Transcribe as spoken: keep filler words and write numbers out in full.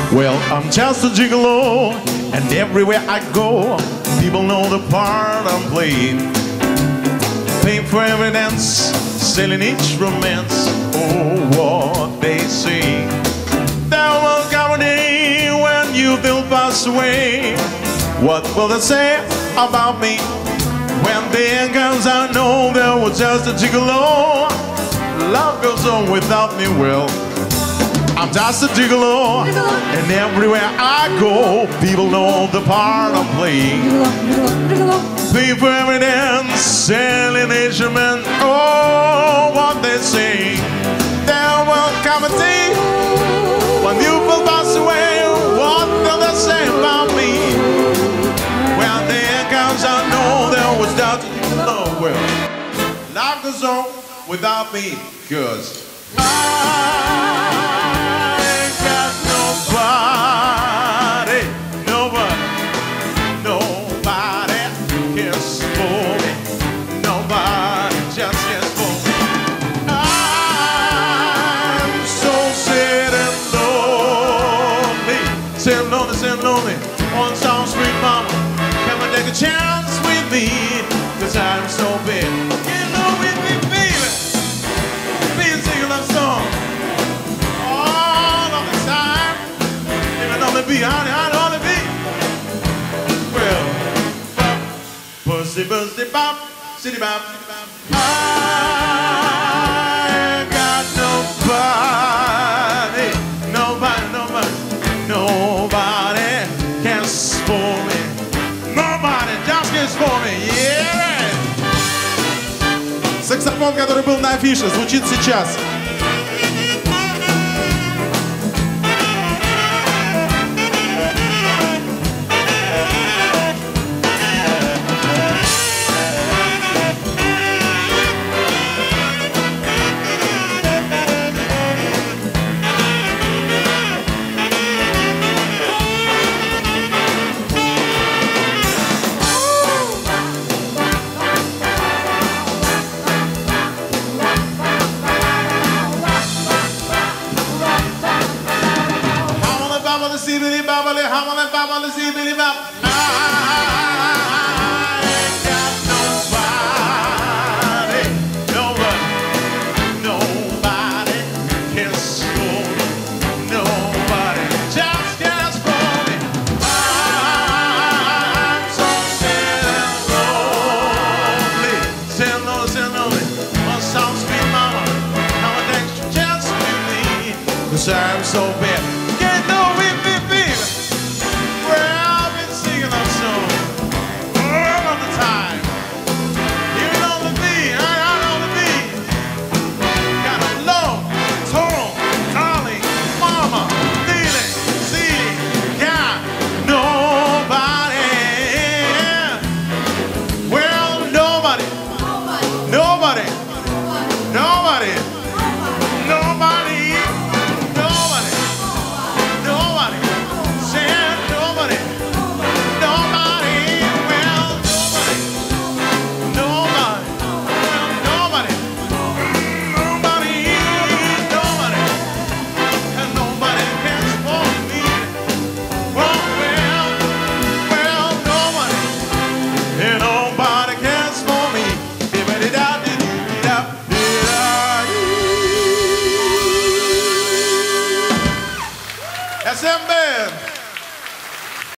Well, I'm just a gigolo, and everywhere I go, people know the part I'm playing. Paying for evidence, selling each romance. Oh, what they say. There will come a day when you will pass away. What will they say about me? When the end comes, I know there was just a gigolo. Love goes on without me. Well, I'm just a gigolo, and everywhere I go, people know the part I'm playing. Pay for evidence, selling instruments. Oh, what they say. There will come a day when you will pass away. What will they say about me? When the end comes, I know there was just a gigolo. Well, life goes on without me, 'cause I got nobody, nobody, nobody cares for me. Nobody just cares for me. I'm so sad and lonely, sad lonely, sad lonely. On some street, mama, come and take a chance with me, 'cause I'm so bad. You know with me, baby, being singing love song all of the time. Even on the beat, honey, honey, on the beat. Well, bop, pussy, pussy, bop, city bop, city bop. I got nobody, nobody, nobody, nobody cares for me. Nobody just cares for me, yeah. Саксофон, который был на афише, звучит сейчас. Zibbity bobbly, hobbly bobbly, zibbity bop. I got nobody, nobody, nobody cares for me. Nobody just cares for me. I'm so sad and lonely, sad lonely, sad lonely. On some sweet mama, how an extra chance with me, 'cause I'm so bad. Can't know it. Nobody, nobody, nobody, nobody, nobody, said nobody, nobody, well, nobody, nobody, nobody, nobody, nobody, and nobody cares for me. Well, well, well, nobody, and nobody cares for me. S M Band.